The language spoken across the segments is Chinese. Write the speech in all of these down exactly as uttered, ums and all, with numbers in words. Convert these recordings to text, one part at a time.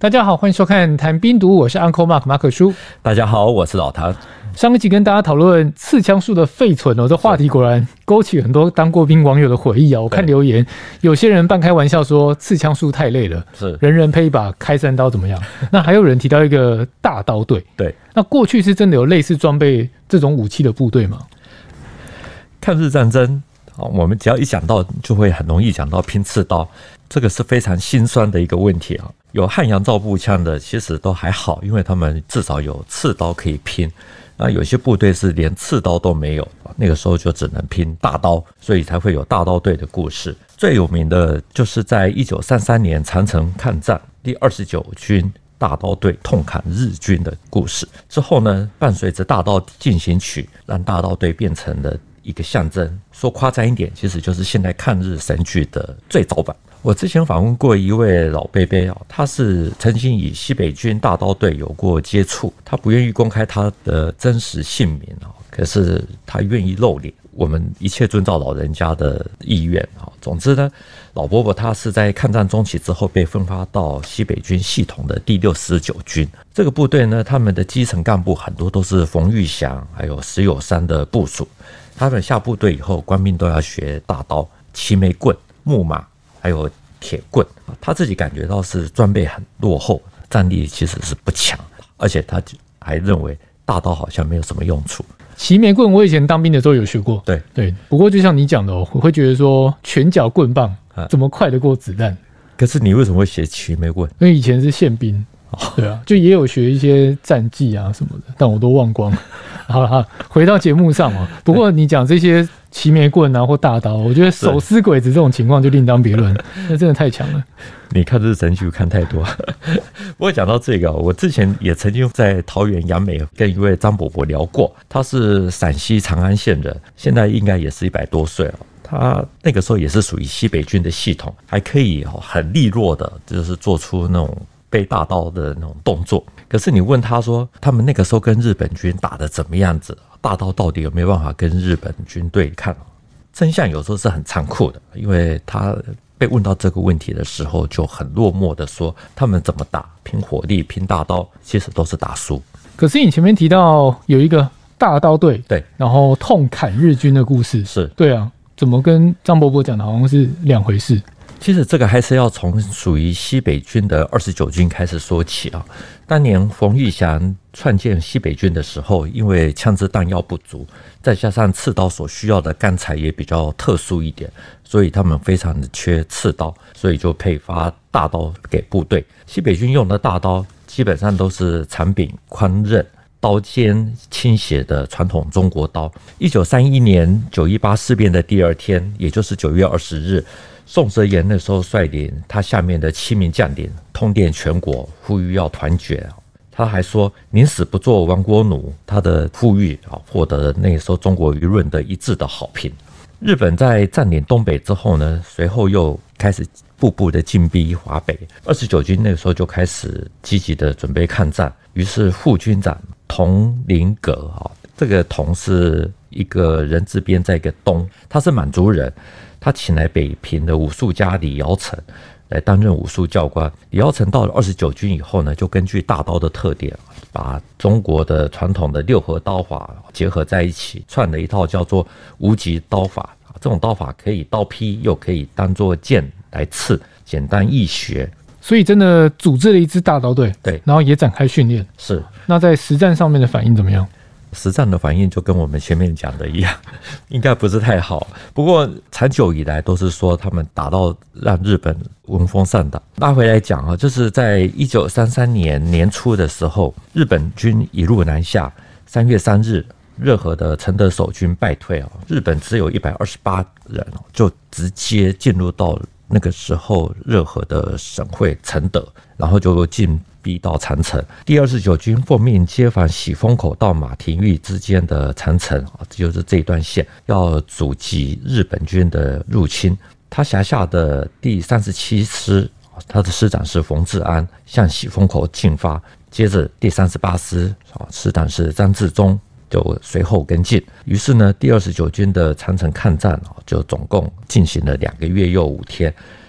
大家好，欢迎收看谈兵读，我是 Uncle Mark 马可叔。 大家好，我是老谭。 上一集跟大家讨论刺枪术的废存哦，这话题果然勾起很多当过兵网友的回忆啊。我看留言，有些人半开玩笑说刺枪术太累了，是人人配一把开山刀怎么样？那还有人提到一个大刀队，对，那过去是真的有类似装备这种武器的部队吗？ 抗日战争，我们只要一讲到，就会很容易讲到拼刺刀，这个是非常心酸的一个问题啊。有汉阳造步枪的，其实都还好，因为他们至少有刺刀可以拼。那有些部队是连刺刀都没有，那个时候就只能拼大刀，所以才会有大刀队的故事。最有名的就是在一九三三年长城抗战，第二十九军大刀队痛砍日军的故事。之后呢，伴随着大刀进行曲，让大刀队变成了一个象征。说夸张一点，其实就是现在抗日神剧的最早版。我之前访问过一位老伯伯，他是曾经与西北军大刀队有过接触，他不愿意公开他的真实姓名，可是他愿意露脸，我们一切遵照老人家的意愿。总之呢，老伯伯他是在抗战中期之后被分发到西北军系统的第六十九军，这个部队呢，他们的基层干部很多都是冯玉祥还有石友山的部属，他们下部队以后官兵都要学大刀、齐眉棍、木马还有铁棍，他自己感觉到是装备很落后，战力其实是不强，而且他还认为大刀好像没有什么用处。 齐眉棍我以前当兵的时候有学过，对对，不过就像你讲的、哦，我会觉得说拳脚棍棒怎么快得过子弹？ 可是你为什么会学齐眉棍？ 因为以前是宪兵。对啊，就也有学一些战技啊什么的，但我都忘光了。好了哈，回到节目上嘛。不过你讲这些齐眉棍啊或大刀，我觉得手撕鬼子这种情况就另当别论，那真的太强了。 你看日神剧看太多。不过讲到这个，我之前也曾经在桃园杨美跟一位张伯伯聊过，他是陕西长安县人，现在应该也是一百多岁了。他那个时候也是属于西北军的系统，还可以很利落的，就是做出那种背大刀的那种动作。可是你问他说，他们那个时候跟日本军打得怎么样子？大刀到底有没有办法跟日本军对抗？真相有时候是很残酷的，因为他被问到这个问题的时候，就很落寞的说，他们怎么打，拼火力、拼大刀，其实都是打输。 可是你前面提到有一个大刀队，对，然后痛砍日军的故事，是对啊，怎么跟张伯伯讲的好像是两回事？ 其实这个还是要从属于西北军的二十九军开始说起啊。当年冯玉祥创建西北军的时候，因为枪支弹药不足，再加上刺刀所需要的钢材也比较特殊一点，所以他们非常的缺刺刀，所以就配发大刀给部队。西北军用的大刀基本上都是长柄宽刃，刀尖倾斜的传统中国刀。一九三一年九一八事变的第二天，也就是九月二十日，宋哲元那时候率领他下面的七名将领通电全国，呼吁要团结。他还说宁死不做亡国奴，他的呼吁获得了那时候中国舆论的一致的好评。日本在占领东北之后呢，随后又开始步步的进逼华北，二十九军那个时候就开始积极的准备抗战。于是副军长佟麟阁，这个佟是一个人字边在一个东，他是满族人，他请来北平的武术家李尧臣来担任武术教官。李尧臣到了二十九军以后呢，就根据大刀的特点，把中国的传统的六合刀法结合在一起，创了一套叫做无极刀法。这种刀法可以刀劈，又可以当作剑来刺，简单易学。 所以真的组织了一支大刀队，对，然后也展开训练。 是， 那在实战上面的反应怎么样？ 实战的反应就跟我们前面讲的一样，应该不是太好。不过长久以来都是说他们打到让日本闻风丧胆。拉回来讲啊，就是在一九三三年年初的时候，日本军一路南下，三月三日，热河的承德守军败退，日本只有一百二十八人，就直接进入到那个时候热河的省会承德，然后就进逼到长城。第二十九军奉命接防喜峰口到马廷峪之间的长城，就是这一段线，要阻击日本军的入侵。他辖下的第三十七师，他的师长是冯治安，向喜峰口进发。接着第三十八师师长是张治中，就随后跟进。于是呢，第二十九军的长城抗战就总共进行了两个月又五天。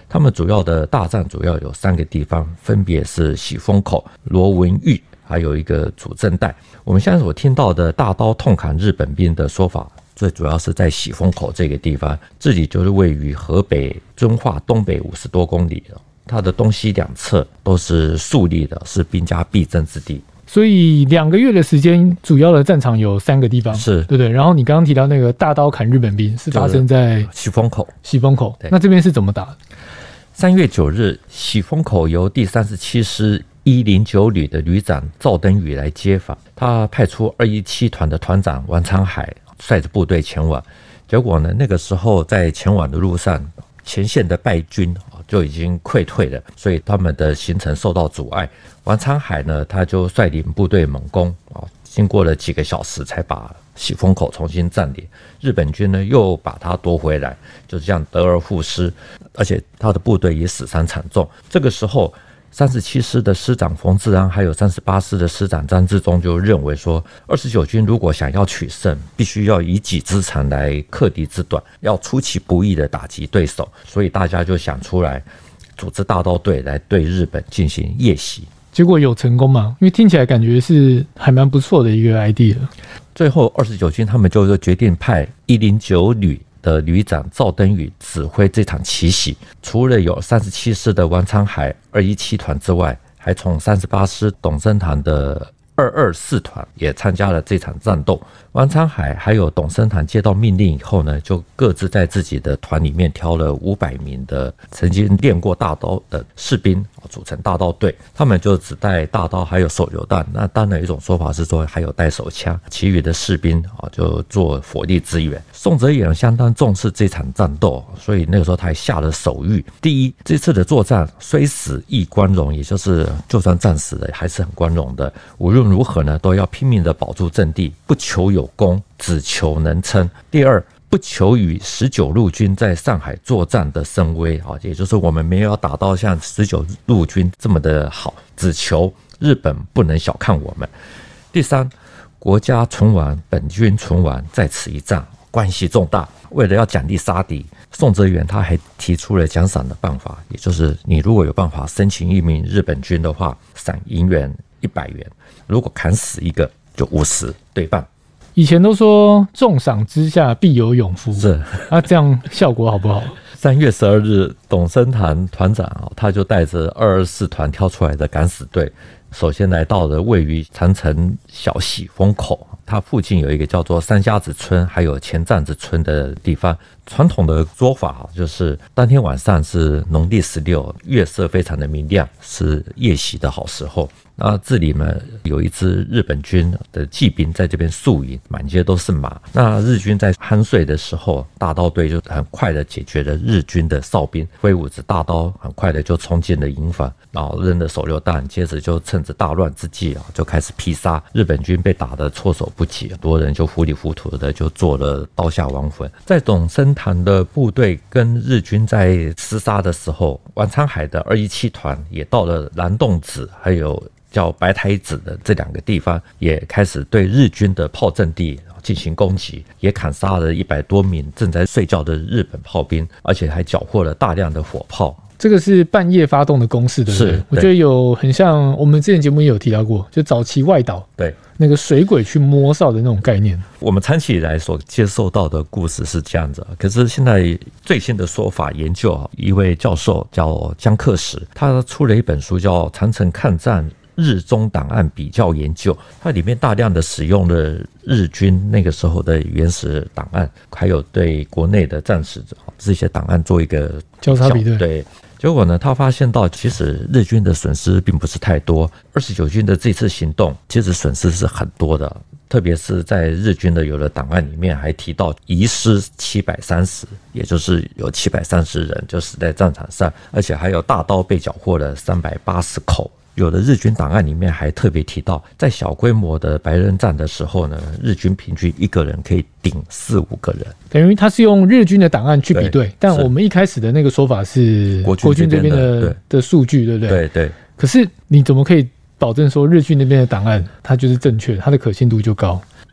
他们主要的大战主要有三个地方，分别是喜峰口、罗文峪，还有一个主阵带。我们现在所听到的大刀痛砍日本兵的说法，最主要是在喜峰口这个地方，这里就是位于河北遵化东北五十多公里，它的东西两侧都是竖立的，是兵家必争之地。 所以两个月的时间，主要的战场有三个地方， 是对不对？然后你刚刚提到那个大刀砍日本兵，是发生在喜峰口。 喜峰口，那这边是怎么打的？ 三月九日，喜峰口由第三十七师一零九旅的旅长赵登禹来接访，他派出二一七团的团长王昌海率着部队前往。结果呢，那个时候在前往的路上，前线的败军就已经溃退了，所以他们的行程受到阻碍。王昌海呢，他就率领部队猛攻，经过了几个小时才把喜峰口重新占领。日本军呢又把它夺回来，就这样得而复失，而且他的部队也死伤惨重。这个时候，三十七师的师长冯治安还有三十八师的师长张治中就认为说，二十九军如果想要取胜，必须要以己之长来克敌之短，要出其不意的打击对手。所以大家就想出来组织大刀队来对日本进行夜袭。 结果有成功吗？因为听起来感觉是还蛮不错的一个 idea。 最后二十九军他们就决定派一零九旅的旅长赵登禹指挥这场奇袭。除了有三十七师的王昌海二一七团之外，还从三十八师董升堂的二二四团也参加了这场战斗。王昌海还有董升堂接到命令以后呢，就各自在自己的团里面挑了五百名的曾经练过大刀的士兵组成大刀队，他们就只带大刀还有手榴弹。那当然有一种说法是说还有带手枪，其余的士兵就做火力支援。宋哲元相当重视这场战斗，所以那个时候他还下了手谕：第一，这次的作战虽死亦光荣，也就是就算战死了还是很光荣的，无论如何呢都要拼命的保住阵地，不求有功，只求能撑。第二，不求与十九路军在上海作战的声威，也就是我们没有要打到像十九路军这么的好，只求日本不能小看我们。第三，国家存亡，本军存亡，在此一战，关系重大。为了要奖励杀敌，宋哲元他还提出了奖赏的办法，也就是你如果有办法生擒一名日本军的话，赏银元一百元；如果砍死一个，就五十对半。 以前都说重赏之下必有勇夫， 是啊，这样效果好不好？ 三月十二日，董升堂团长他就带着二二四团挑出来的敢死队，首先来到了位于长城小喜峰口，它附近有一个叫做三家子村还有前站子村的地方。传统的说法就是当天晚上是农历十六，月色非常的明亮，是夜袭的好时候。那这里呢有一支日本军的骑兵在这边宿营，满街都是马。那日军在酣睡的时候，大刀队就很快的解决了日军的哨兵，挥舞着大刀，很快的就冲进了营房，然后扔了手榴弹，接着就趁着大乱之际啊，就开始劈杀。日本军被打得措手不及，很多人就糊里糊涂的就做了刀下亡魂。在董升堂的部队跟日军在厮杀的时候，王昌海的二一七团也到了蓝洞子还有叫白台子的这两个地方，也开始对日军的炮阵地进行攻击，也砍杀了一百多名正在睡觉的日本炮兵，而且还缴获了大量的火炮。 这个是半夜发动的攻势，对不对？ 是， 我觉得有很像我们之前节目也有提到过，就早期外岛对那个水鬼去摸哨的那种概念。 我们长期以来所接受到的故事是这样子，可是现在最新的说法研究，一位教授叫江克时，他出了一本书叫《长城抗战日中档案比较研究》，它里面大量的使用了日军那个时候的原始档案，还有对国内的战史这些档案做一个交叉比对。 对，结果呢，他发现到其实日军的损失并不是太多，二十九军的这次行动其实损失是很多的，特别是在日军的有的档案里面还提到遗失七百三十，也就是有七百三十人就死在战场上，而且还有大刀被缴获了三百八十口。有的日军档案里面还特别提到，在小规模的白人战的时候呢，日军平均一个人可以顶四五个人，等于他是用日军的档案去比对，但我们一开始的那个说法是国军这边的的数据，对不对？ 对对。 可是你怎么可以保证说日军那边的档案它就是正确，它的可信度就高？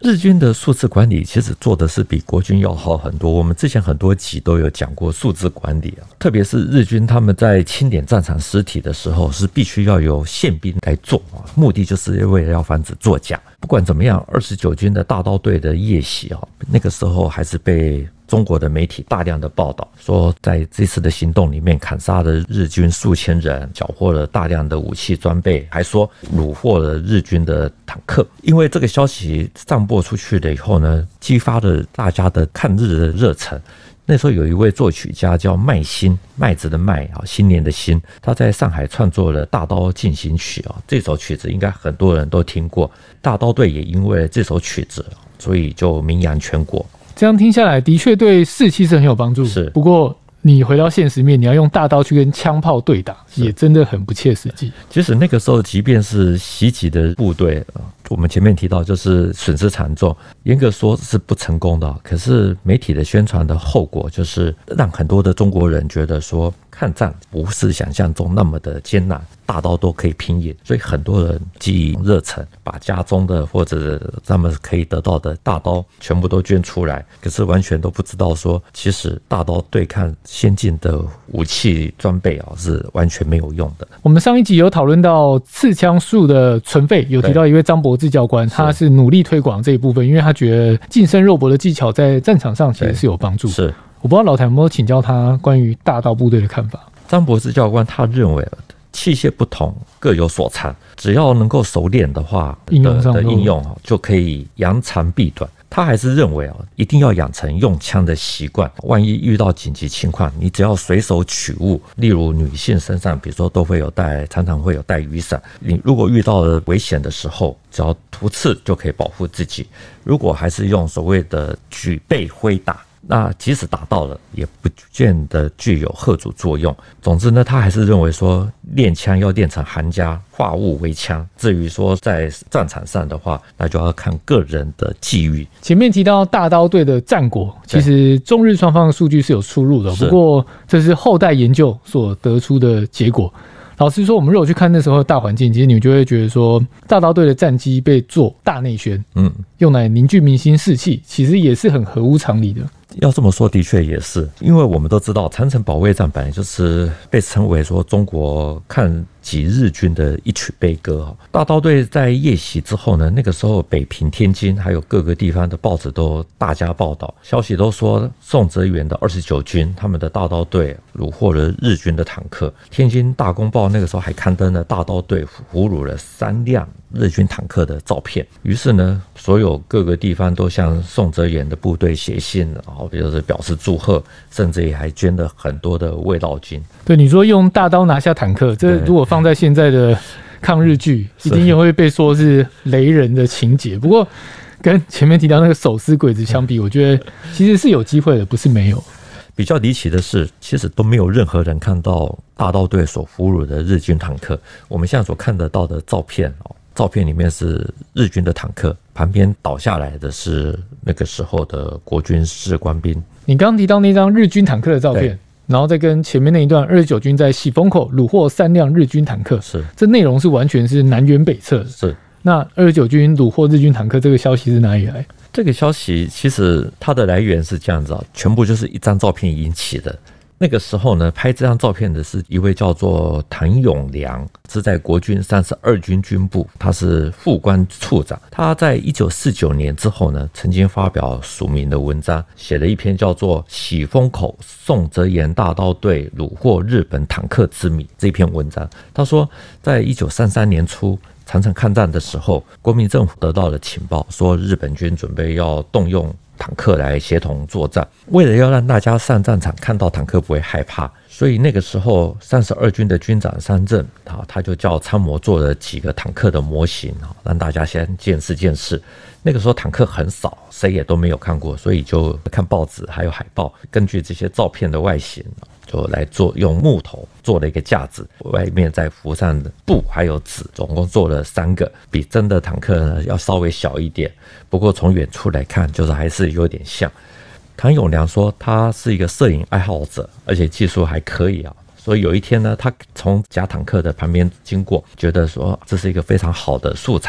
日军的数字管理其实做的是比国军要好很多。我们之前很多集都有讲过数字管理啊，特别是日军他们在清点战场尸体的时候，是必须要由宪兵来做啊，目的就是为了要防止作假。不管怎么样，二十九军的大刀队的夜袭啊，那个时候还是被中国的媒体大量的报道，说在这次的行动里面砍杀了日军数千人，缴获了大量的武器装备，还说虏获了日军的坦克。因为这个消息散播出去了以后呢，激发了大家的看日的热忱。那时候有一位作曲家叫麦新，麦子的麦啊，新年的新，他在上海创作了《大刀进行曲》啊，这首曲子应该很多人都听过。大刀队也因为这首曲子，所以就名扬全国。 这样听下来，的确对士气是很有帮助。 是， 不过你回到现实面，你要用大刀去跟枪炮对打，也真的很不切实际。 其实那个时候，即便是袭击的部队，我们前面提到就是损失惨重，严格说是不成功的。可是媒体的宣传的后果，就是让很多的中国人觉得说，抗战不是想象中那么的艰难，大刀都可以拼赢，所以很多人基于热忱，把家中的或者他们可以得到的大刀全部都捐出来，可是完全都不知道说，其实大刀对抗先进的武器装备啊是完全没有用的。 我们上一集有讨论到刺枪术的存废，有提到一位张伯志教官，他是努力推广这一部分，因为他觉得近身肉搏的技巧在战场上其实是有帮助。 是， 我不知道老谭有没有请教他关于大刀部队的看法。 张伯志教官他认为器械不同各有所长，只要能够熟练的话， 应用上的应用就可以扬长避短。他还是认为啊，一定要养成用枪的习惯。万一遇到紧急情况，你只要随手取物，例如女性身上，比如说都会有带，常常会有带雨伞。你如果遇到了危险的时候，只要突刺就可以保护自己。如果还是用所谓的举背挥打，那即使打到了，也不见得具有吓阻作用。总之呢，他还是认为说，练枪要练成行家，化物为枪。至于说在战场上的话，那就要看个人的际遇。 前面提到大刀队的战果，其实中日双方的数据是有出入的，不过这是后代研究所得出的结果。老实说，我们如果去看那时候的大环境，其实你们就会觉得说，大刀队的战机被做大内宣，嗯，用来凝聚民心士气，其实也是很合乎常理的。 要这么说，的确也是，因为我们都知道长城保卫战本来就是被称为说中国抗击日军的一曲悲歌。大刀队在夜袭之后呢，那个时候北平、天津还有各个地方的报纸都大加报道，消息都说宋哲元的二十九军他们的大刀队虏获了日军的坦克。天津大公报那个时候还刊登了大刀队俘虏了三辆日军坦克的照片。于是呢，所有各个地方都向宋哲元的部队写信，然后就是表示祝贺，甚至也还捐了很多的慰劳金。 对，你说用大刀拿下坦克，这如果放在现在的抗日剧，一定也会被说是雷人的情节。不过跟前面提到那个手撕鬼子相比，我觉得其实是有机会的，不是没有。 比较离奇的是，其实都没有任何人看到大刀队所俘虏的日军坦克。我们现在所看得到的照片哦，照片里面是日军的坦克，旁边倒下来的是那个时候的国军士官兵。 你刚刚提到那张日军坦克的照片，然后再跟前面那一段二十九军在喜峰口虏获三辆日军坦克， 是这内容是完全是南辕北辙的。 是， 那二十九军虏获日军坦克这个消息是哪里来？ 这个消息其实它的来源是这样子啊，全部就是一张照片引起的。那个时候呢，拍这张照片的是一位叫做谭永良，是在国军三十二军军部，他是副官处长。他在一九四九年之后呢，曾经发表署名的文章，写了一篇叫做《喜峰口宋哲元大刀队虏获日本坦克之谜》这篇文章。他说，在一九三三年初长城抗战的时候，国民政府得到了情报，说日本军准备要动用坦克来协同作战。为了要让大家上战场看到坦克不会害怕，所以那个时候三十二军的军长山镇，他就叫参谋做了几个坦克的模型，让大家先见识见识。那个时候坦克很少，谁也都没有看过，所以就看报纸还有海报，根据这些照片的外形，就来做，用木头做了一个架子，外面再浮上布还有纸，总共做了三个，比真的坦克呢要稍微小一点，不过从远处来看就是还是有点像。谭永良说他是一个摄影爱好者，而且技术还可以啊，所以有一天呢，他从假坦克的旁边经过，觉得说这是一个非常好的素材，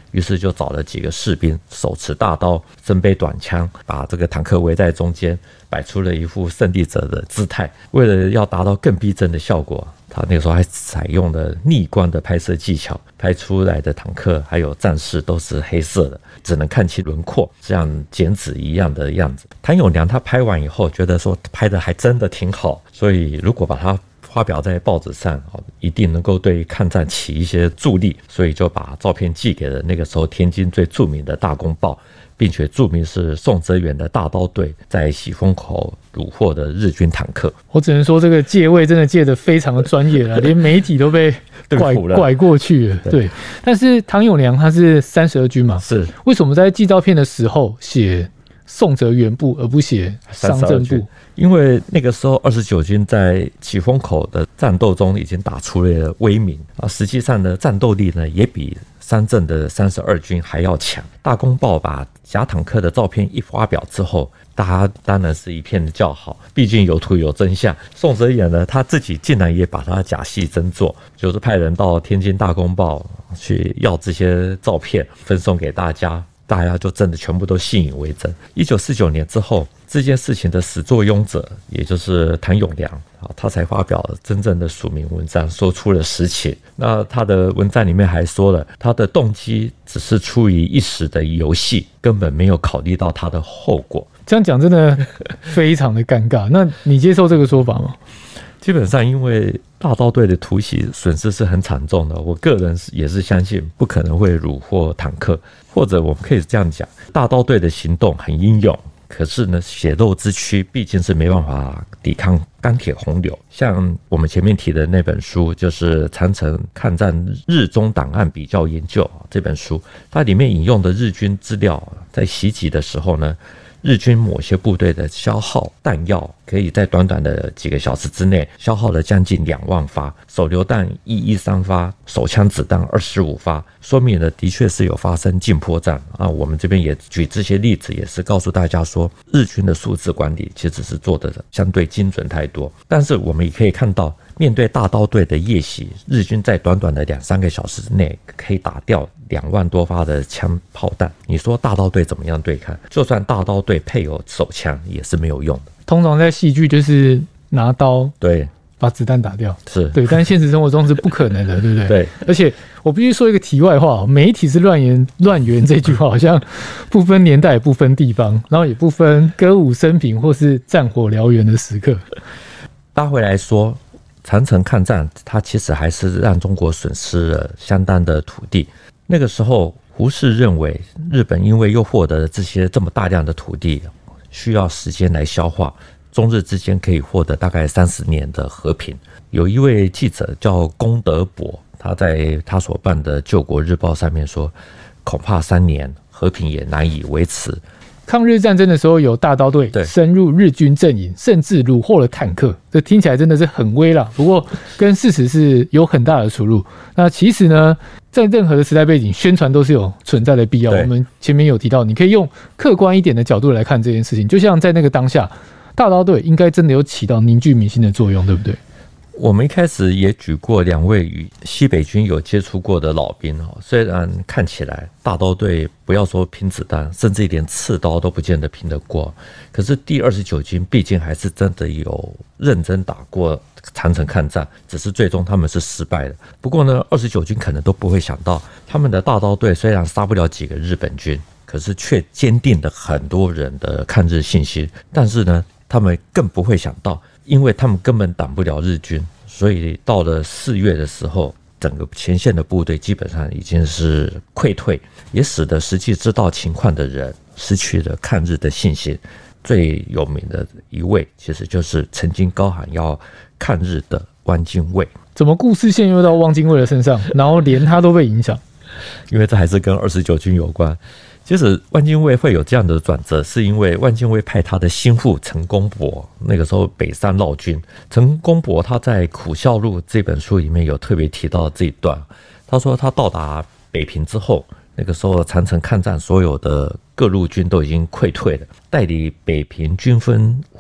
于是就找了几个士兵，手持大刀，身背短枪，把这个坦克围在中间，摆出了一副胜利者的姿态。为了要达到更逼真的效果，他那个时候还采用了逆光的拍摄技巧，拍出来的坦克还有战士都是黑色的，只能看清轮廓，像剪纸一样的样子。谭咏良他拍完以后觉得说拍的还真的挺好，所以如果把它发表在报纸上，一定能够对抗战起一些助力，所以就把照片寄给了那个时候天津最著名的大公报，并且注明是宋哲元的大刀队在喜峰口虏获的日军坦克。 我只能说这个借位真的借得非常的专业了，连媒体都被拐拐过去了。对，但是唐永良他是三十二军嘛， 是为什么在寄照片的时候写宋哲元部而不写商政部？ 因为那个时候二十九军在起风口的战斗中已经打出了威名啊，实际上呢战斗力呢也比三政的三十二军还要强。大公报把假坦克的照片一发表之后，大家当然是一片的叫好，毕竟有图有真相。宋哲元呢他自己竟然也把他假戏真做，就是派人到天津大公报去要这些照片分送给大家，大家就真的全部都信以为真。一九四九年之后，这件事情的始作俑者，也就是谭咏良，他才发表了真正的署名文章，说出了实情。那他的文章里面还说了，他的动机只是出于一时的游戏，根本没有考虑到他的后果。 这样讲真的非常的尴尬。那你接受这个说法吗？ 基本上因为大刀队的突袭损失是很惨重的，我个人也是相信不可能会虏获坦克，或者我们可以这样讲，大刀队的行动很英勇，可是呢血肉之躯毕竟是没办法抵抗钢铁洪流。像我们前面提的那本书，就是长城抗战日中档案比较研究这本书，它里面引用的日军资料，在袭击的时候呢，日军某些部队的消耗弹药可以在短短的几个小时之内消耗了将近两万发，手榴弹一一三发，手枪子弹二十五发，说明了的确是有发生进迫战啊。我们这边也举这些例子，也是告诉大家说，日军的数字管理其实是做的相对精准太多。但是我们也可以看到，面对大刀队的夜袭，日军在短短的两三个小时之内可以打掉两万多发的枪炮弹。你说大刀队怎么样对抗？就算大刀队配有手枪，也是没有用的。 通常在戏剧就是拿刀对把子弹打掉， 是对，但现实生活中是不可能的，对不对？ 对。 而且我必须说一个题外话，媒体是乱言乱源这句话好像不分年代，也不分地方，然后也不分歌舞升平或是战火燎原的时刻。 搭回来说，长城抗战它其实还是让中国损失了相当的土地。那个时候胡适认为，日本因为又获得了这些这么大量的土地，需要时间来消化，中日之间可以获得大概三十年的和平。有一位记者叫龚德伯，他在他所办的《救国日报》上面说，恐怕三年和平也难以维持。 抗日战争的时候，有大刀队深入日军阵营，甚至虏获了坦克，这听起来真的是很威啦。不过跟事实是有很大的出入。那其实呢，在任何的时代背景，宣传都是有存在的必要。我们前面有提到，你可以用客观一点的角度来看这件事情，就像在那个当下，大刀队应该真的有起到凝聚民心的作用，对不对？ 我们一开始也举过两位与西北军有接触过的老兵，虽然看起来大刀队不要说拼子弹，甚至连刺刀都不见得拼得过，可是第二十九军毕竟还是真的有认真打过长城抗战，只是最终他们是失败的。不过呢，二十九军可能都不会想到，他们的大刀队虽然杀不了几个日本军，可是却坚定了很多人的抗日信心。但是呢，他们更不会想到，因为他们根本挡不了日军，所以到了四月的时候，整个前线的部队基本上已经是溃退，也使得实际知道情况的人失去了抗日的信心。最有名的一位，其实就是曾经高喊要抗日的汪精卫。 怎么故事线又到汪精卫的身上，然后连他都被影响？ 因为这还是跟二十九军有关。其实汪精卫会有这样的转折，是因为汪精卫派他的心腹陈公博，那个时候北上绕军。陈公博他在《苦笑录》这本书里面有特别提到这一段，他说他到达北平之后，那个时候长城抗战所有的各路军都已经溃退了，代理北平军分会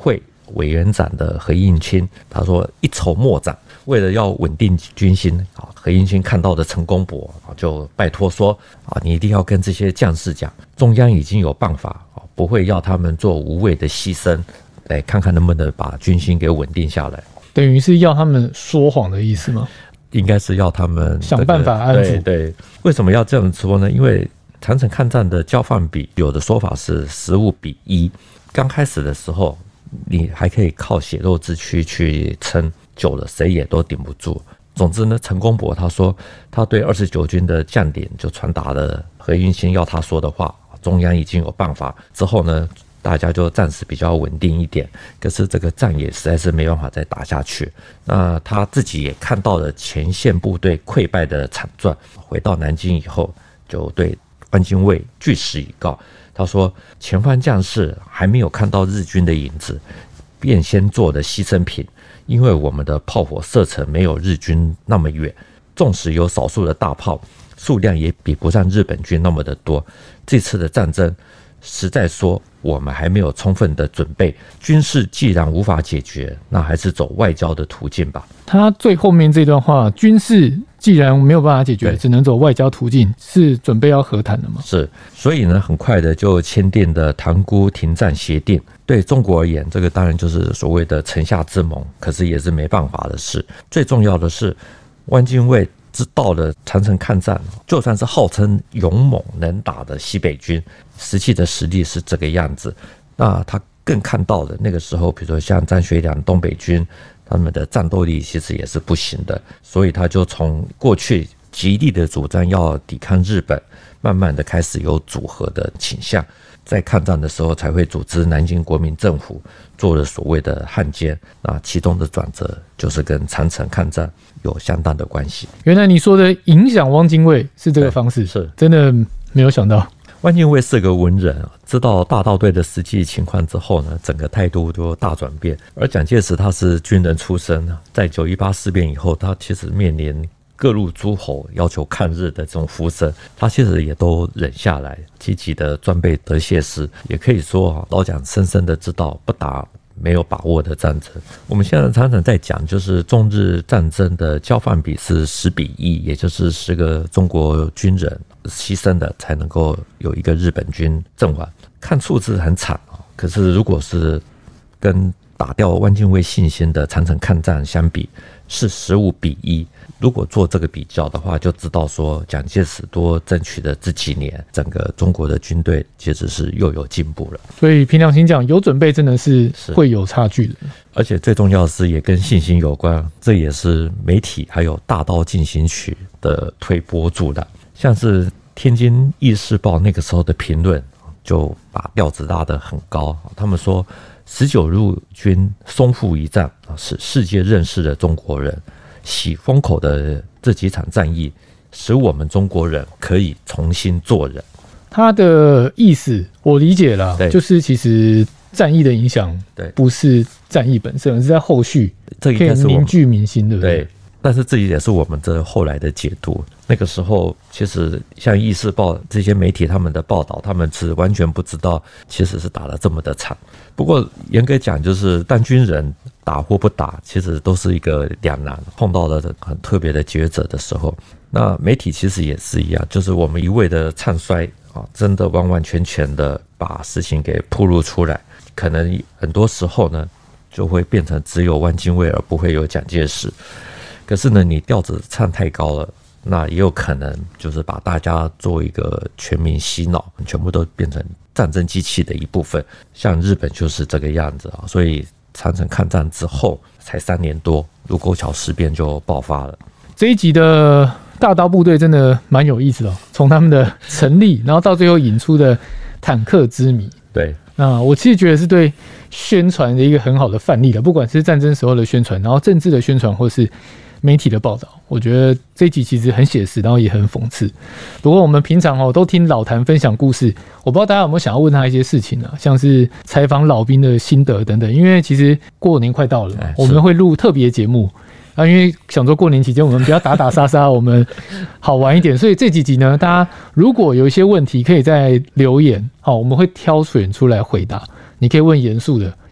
委员长的何应钦，他说一筹莫展。为了要稳定军心啊，何应钦看到的陈公博就拜托说啊，你一定要跟这些将士讲，中央已经有办法，不会要他们做无谓的牺牲，来看看能不能把军心给稳定下来。 等于是要他们说谎的意思吗？ 应该是要他们、这个、 想办法安抚。 对对，为什么要这样说呢？因为长城抗战的交换比，有的说法是十五比一。刚开始的时候，你还可以靠血肉之躯去撑。久了谁也都顶不住。总之呢，陈公博他说他对二十九军的将领就传达了何应钦要他说的话，中央已经有办法。之后呢，大家就暂时比较稳定一点，可是这个战也实在是没办法再打下去。那他自己也看到了前线部队溃败的惨状，回到南京以后就对汪精卫据实以告，他说前方将士还没有看到日军的影子，便先做了牺牲品。因为我们的炮火射程没有日军那么远，纵使有少数的大炮，数量也比不上日本军那么的多。这次的战争实在说我们还没有充分的准备，军事既然无法解决，那还是走外交的途径吧。 他最后面这段话，军事既然没有办法解决，只能走外交途径，是准备要和谈的吗？ 是，所以呢，很快的就签订了塘沽停战协定。对中国而言，这个当然就是所谓的城下之盟，可是也是没办法的事。最重要的是，汪精卫知道了长城抗战，就算是号称勇猛能打的西北军，实际的实力是这个样子。那他更看到了那个时候，比如说像张学良东北军，他们的战斗力其实也是不行的，所以他就从过去极力的主张要抵抗日本，慢慢的开始有组合的倾向。在抗战的时候才会组织南京国民政府，做了所谓的汉奸。那其中的转折就是跟长城抗战有相当的关系。 原来你说的影响汪精卫是这个方式，是真的没有想到。 汪精卫是个文人，知道大道队的实际情况之后呢，整个态度就大转变。而蒋介石他是军人出身，在九一八事变以后，他其实面临各路诸侯要求抗日的这种呼声，他其实也都忍下来，积极的装备德械师。也可以说老蒋深深的知道不打没有把握的战争。我们现在常常在讲，就是中日战争的交换比是十比一，也就是十个中国军人牺牲的才能够有一个日本军阵亡。看数字很惨，可是如果是跟打掉汪精卫信心的长城抗战相比，是十五比一。如果做这个比较的话，就知道说蒋介石多争取的这几年，整个中国的军队其实是又有进步了。 所以凭良心讲，有准备真的是会有差距的。 而且最重要的是也跟信心有关，这也是媒体还有大刀进行曲的推波助澜。像是天津议事报那个时候的评论，就把调子拉得很高。他们说十九路军淞沪一战使世界认识了中国人，洗风口的这几场战役使我们中国人可以重新做人。 他的意思我理解了，就是其实战役的影响不是战役本身，而是在后续可以凝聚民心，对不对？ 对，但是这也是我们这后来的解读。那个时候其实像议事报这些媒体他们的报道，他们是完全不知道其实是打得这么的惨。不过严格讲，就是当军人打或不打其实都是一个两难，碰到了很特别的抉择的时候，那媒体其实也是一样，就是我们一味的唱衰啊，真的完完全全的把事情给暴露出来，可能很多时候呢就会变成只有汪精卫而不会有蒋介石。可是呢你调子唱太高了，那也有可能就是把大家做一个全民洗脑，全部都变成战争机器的一部分。像日本就是这个样子啊，所以长城抗战之后才三年多，卢沟桥事变就爆发了。 这一集的大刀部队真的蛮有意思的、哦，从他们的成立，然后到最后引出的坦克之谜。 对， 那我其实觉得是对宣传的一个很好的范例了，不管是战争时候的宣传，然后政治的宣传，或是媒体的报道，我觉得这一集其实很写实，然后也很讽刺。不过我们平常哦都听老谭分享故事，我不知道大家有没有想要问他一些事情啊，像是采访老兵的心得等等。因为其实过年快到了，我们会录特别节目啊，因为想说过年期间我们不要打打杀杀，我们好玩一点，所以这几集呢，大家如果有一些问题，可以在留言，好，我们会挑选出来回答。你可以问严肃的，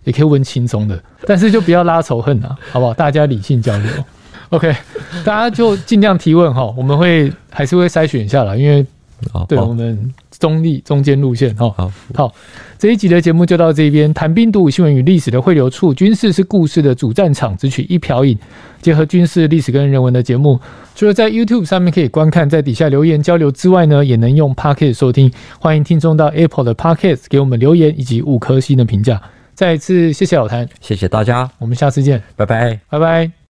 也可以问轻松的，但是就不要拉仇恨啊，好不好？大家理性交流。OK， 大家就尽量提问哈，我们会还是会筛选一下啦，因为对我们中立中间路线哈。好，好，这一集的节目就到这边。谈兵读武新闻与历史的汇流处，军事是故事的主战场，只取一瓢饮，结合军事、历史跟人文的节目。除了在 YouTube 上面可以观看，在底下留言交流之外呢，也能用 Podcast 收听。欢迎听众到 Apple 的 Podcast 给我们留言以及五颗星的评价。再一次谢谢老谭， 谢谢大家， 我们下次见， 拜拜， 拜拜。